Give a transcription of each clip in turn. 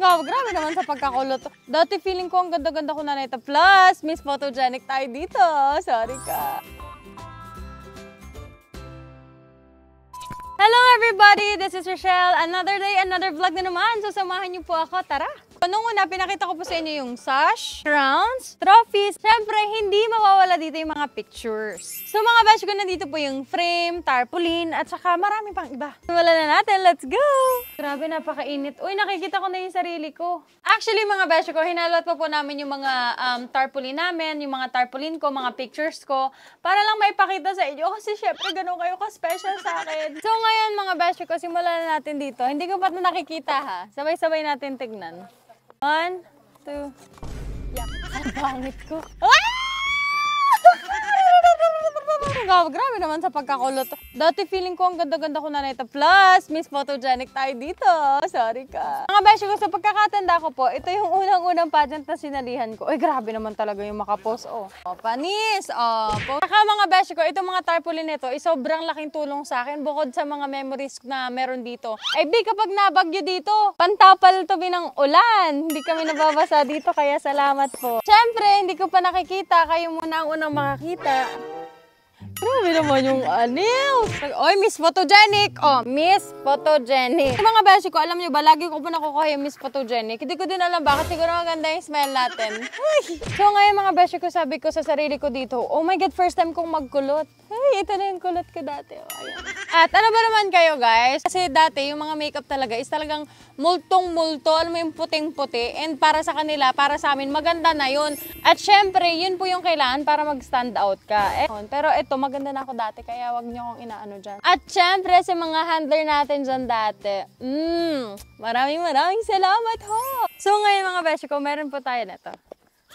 Grabe naman sa pagkakulot. Dati feeling ko ang ganda-ganda ko na nito. Plus, Miss Photogenic tayo dito. Sorry ka. Hello everybody! This is Rochelle. Another day, another vlog na naman. So, samahan niyo po ako. Tara! Nung una, pinakita ko po sa inyo yung sash, crowns, trophies. Siyempre, hindi mawawala dito yung mga pictures. So, mga besh ko, nandito po yung frame, tarpaulin, at saka marami pang iba. Wala na natin. Let's go! Grabe, napakainit. Uy, nakikita ko na yung sarili ko. Actually, mga besh ko, hinalot po namin yung mga tarpaulin namin, yung mga tarpaulin ko, mga pictures ko, para lang maipakita sa inyo. Kasi syempre, ganun kayo ka-special sa akin. So, ngayon, mga besh ko, simulan na natin dito. Hindi ko pa na nakikita, ha? Sabay-sabay natin tignan. 1, 2. Yak. Ang pangit ko. Grabe naman sa pagkakulot. Dati feeling ko ang ganda-ganda ko na nito. Plus, Miss Photogenic tayo dito. Sorry ka. Mga besh ko, sa pagkakatanda ko po, ito yung unang-unang pageant na sinalihan ko. Ay, grabe naman talaga yung makapost. Oh, panis. Saka mga besh ko, itong mga tarpaulin nito, sobrang laking tulong sa akin. Bukod sa mga memories na meron dito. Ay, kapag nabagyo dito, pantapal to ng ulan. Hindi kami nababasa dito, kaya salamat po. Siyempre, hindi ko pa nakikita. Kayo muna ang unang makakita. Grabe naman yung anil. Oy, Miss Photogenic. Oh, Miss Photogenic. Mga beshi ko, alam nyo ba, lagi ko po nakukuha yung Miss Photogenic. Hindi ko din alam bakit. Siguro maganda yung smell natin. So ngayon mga beshi ko, sabi ko sa sarili ko dito, oh my God, first time kong magkulot. Ay, ito na yung kulot ko dati. Oh, ayan. At ano ba naman kayo guys? Kasi dati yung mga makeup talaga is talagang multong-multo. Alam mo yung puting-puti. And para sa kanila, para sa amin, maganda na yun. At syempre, yun po yung kailangan para mag-stand out ka. Pero ito, maganda na ako dati, kaya wag niyo akong inaano dyan. At syempre, sa mga handler natin dyan dati, maraming salamat ho! So ngayon mga beshi ko, meron po tayo na to.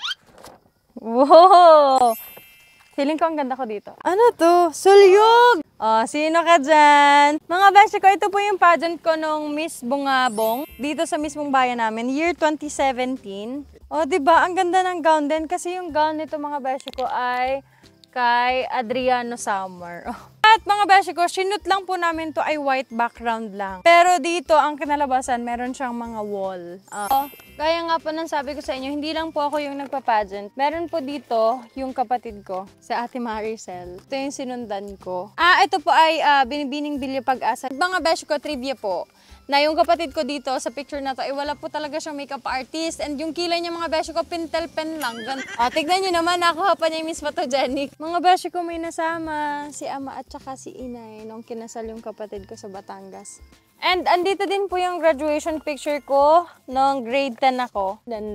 Wow! Feeling ko ang ganda ko dito. Ano to? Sulyog! Oh, sino ka dyan? Mga beshi ko, ito po yung pageant ko nung Miss Bungabong. Dito sa mismong bayan namin, year 2017. Oh, diba? Ang ganda ng gown din. Kasi yung gown nito mga beshi ko ay kay Adriano Summer. At mga beshi ko, sinut lang po namin to ay white background lang. Pero dito, ang kinalabasan, meron siyang mga wall. Kaya nga po nang sabi ko sa inyo, hindi lang po ako yung nagpa-pageant. Meron po dito yung kapatid ko, si Ate Maricel. Ito yung sinundan ko. Ito po ay Binibining Bilya Pag-asa. Mga beshi ko, trivia po. Na yung kapatid ko dito sa picture na to, wala po talaga siyang makeup artist. And yung kilay niya mga beshi ko, pintel pen lang. Tignan nyo naman, nakuha pa niya yung Miss Photogenic. Mga beshi ko may nasama si ama at saka si inay nung kinasal yung kapatid ko sa Batangas. And andito din po yung graduation picture ko nung grade 10 ako.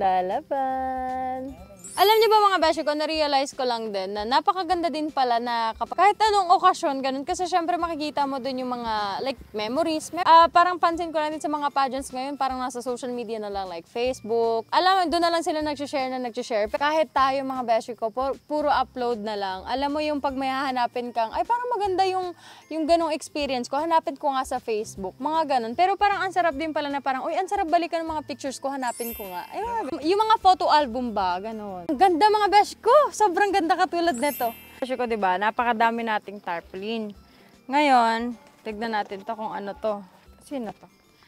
Dandalaban. Alam niyo ba mga beshi ko, na-realize ko lang din na napakaganda din pala na kahit anong okasyon, ganun. Kasi syempre makikita mo dun yung mga like memories. Parang pansin ko lang din sa mga pageants ngayon, parang nasa social media na lang like Facebook. Alam mo, doon na lang sila nag-share. Kahit tayo mga beshi ko, puro upload na lang. Alam mo yung pag may hahanapin kang, ay parang maganda yung ganong experience ko, hanapin ko nga sa Facebook. Mga ganun. Pero parang ang sarap din pala na parang, uy, ang sarap balikan ng mga pictures ko, hanapin ko nga. Ay, yung mga photo album ba, ganun. Ganda mga besh ko. Sobrang ganda katulad nito. Besh ko, diba? Napakadami nating tarpaulin. Ngayon, tignan natin to kung ano to. Sino to?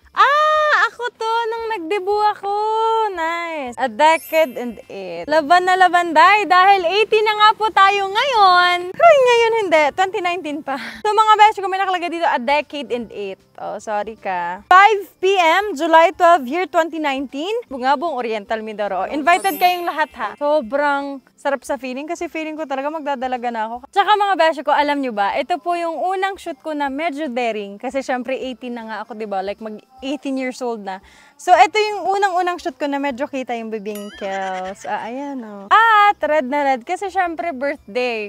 Ako to nung nag-debut ako. Nice. A decade and 8. Laban na laban dahil 18 na nga po tayo ngayon. Ay, ngayon hindi. 2019 pa. So mga besh ko, may nakalagay dito a decade and 8. Oh, sorry ka. 5 p.m. July 12, year 2019. Bungabong Oriental Mindoro. Invited kayong lahat ha. Sobrang sarap sa feeling kasi feeling ko talaga magdadalaga na ako. Tsaka mga besh ko, alam nyo ba, ito po yung unang shoot ko na medyo daring. Kasi syempre 18 na nga ako, diba? Like mag 18 years old na. So, ito yung unang-unang shoot ko na medyo kita yung bibingkels. Ayan o. Red na red. Kasi syempre birthday.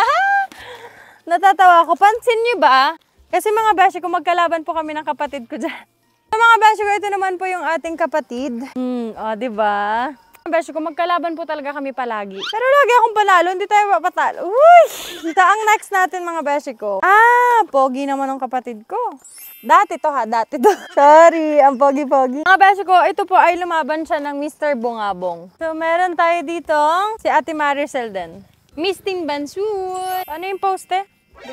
Natatawa ako. Pansin nyo ba? Kasi mga beshi ko, magkalaban po kami ng kapatid ko dyan. So, mga beshi ko, ito naman po yung ating kapatid. Diba? Beshi ko, magkalaban po talaga kami palagi. Pero lagi akong panalo, hindi tayo mapatalo. Uy! Ang next natin mga beshi ko. Pogi naman ng kapatid ko. Dati to. Sorry, ang pogi-pogi. Mga beshi ko, ito po ay lumaban siya ng Mr. Bungabong. So, meron tayo dito si Ate Maricel din. Miss Team Bansud. Ano yung poste?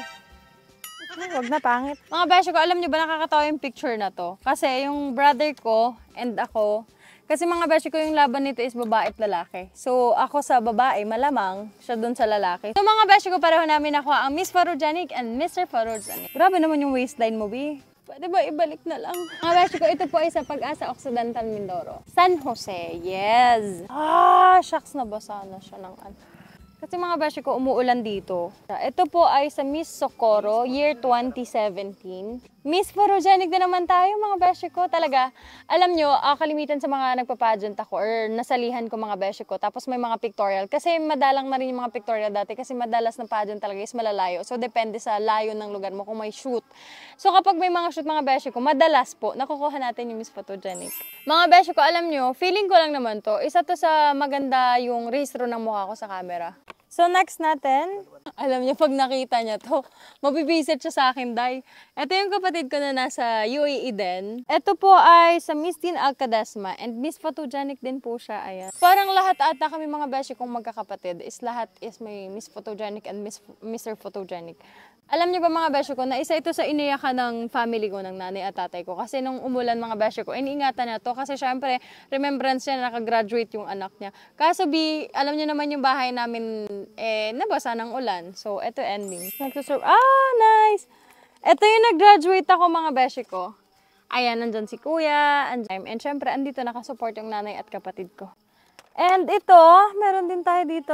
Huwag na, pangit. Mga beshi ko, alam nyo ba nakakatawa yung picture na to? Kasi yung brother ko and ako, Kasi mga beshi ko, yung laban nito is babae at lalaki. So, ako sa babae, malamang siya dun sa lalaki. So, mga beshi ko, pareho namin ako ang Miss Photogenic and Mr. Photogenic. Grabe naman yung waistline mo, B. Pwede ba ibalik na lang? Mga beshi ko, ito po ay sa Pag-asa Occidental Mindoro. San Jose, yes! Shucks, nabasa na siya ng ano. Kasi mga beshi ko, umuulan dito. Ito po ay sa Miss Socorro, year 2017. Miss Photogenic din naman tayo, mga beshi ko. Talaga, alam nyo, kalimitan sa mga nagpa-pageant ako or nasalihan ko mga beshi ko. Tapos may mga pictorial. Kasi madalang na rin yung mga pictorial dati kasi madalas na pageant talaga is malalayo. So, depende sa layo ng lugar mo kung may shoot. So, kapag may mga shoot mga beshi ko, madalas po, nakukuha natin yung Miss Photogenic. Mga beshi ko, alam nyo, feeling ko lang naman to, isa to sa maganda yung rehistro ng mukha ko sa camera. So, next natin, alam niyo, pag nakita niya to, mabibisit siya sa akin, day. Ito yung kapatid ko na nasa UAE din. Ito po ay sa Miss Teen Alcadesma and Miss Photogenic din po siya, ayan. Parang lahat ata kami mga beshi kong magkakapatid is lahat is may Miss Photogenic and Mr. Photogenic. Alam niyo ba mga beshi ko, na isa ito sa iniyakan ng family ko, ng nanay at tatay ko. Kasi nung umulan mga beshi ko, iniingatan na to. Kasi syempre, remembrance niya na nakagraduate yung anak niya. Kaso alam niyo naman yung bahay namin, nabasa ng ulan. So, ito ending. Nice! Ito yung nag-graduate ako mga beshi ko. Ayan, nandyan si kuya. And syempre, andito nakasupport yung nanay at kapatid ko. And ito, meron din tayo dito.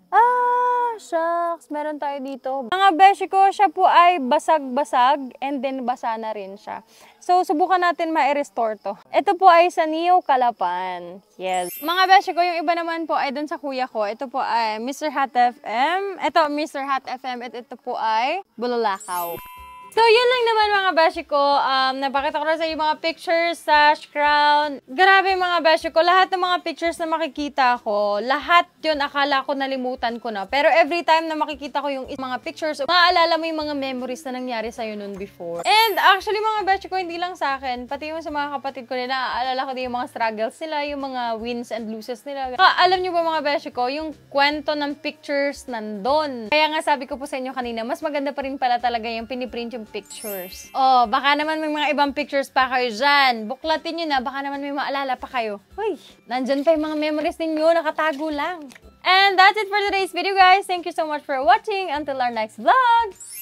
Shucks, meron tayo dito. Mga beshi ko, siya po ay basag-basag and then basa na rin siya. So, subukan natin ma-restore to. Ito po ay sa Neo Calapan. Yes. Mga beshi ko, yung iba naman po ay dun sa kuya ko. Ito po ay Mr. Hot FM. Ito, Mr. Hot FM. At ito po ay Bulalakaw. So, yun lang naman mga beshi ko. Napakita ko na sa iyo mga pictures, sash, crown. Grabe mga beshi ko. Lahat ng mga pictures na makikita ko, lahat yun akala ko nalimutan ko na. Pero every time na makikita ko yung mga pictures, maaalala mo yung mga memories na nangyari sa'yo noon before. And actually mga beshi ko, hindi lang sa akin, pati yung sa mga kapatid ko nila, naaalala ko din yung mga struggles nila, yung mga wins and losses nila. Alam nyo ba mga beshi ko, yung kwento ng pictures nandun. Kaya nga sabi ko po sa inyo kanina, mas maganda pa rin pala talaga yung piniprint yung pictures. Oh, baka naman may mga ibang pictures pa kayo dyan. Buklatin nyo na, baka naman may maalala pa kayo. Uy, nandyan pa yung mga memories ninyo, nakatago lang. And that's it for today's video, guys. Thank you so much for watching. Until our next vlog!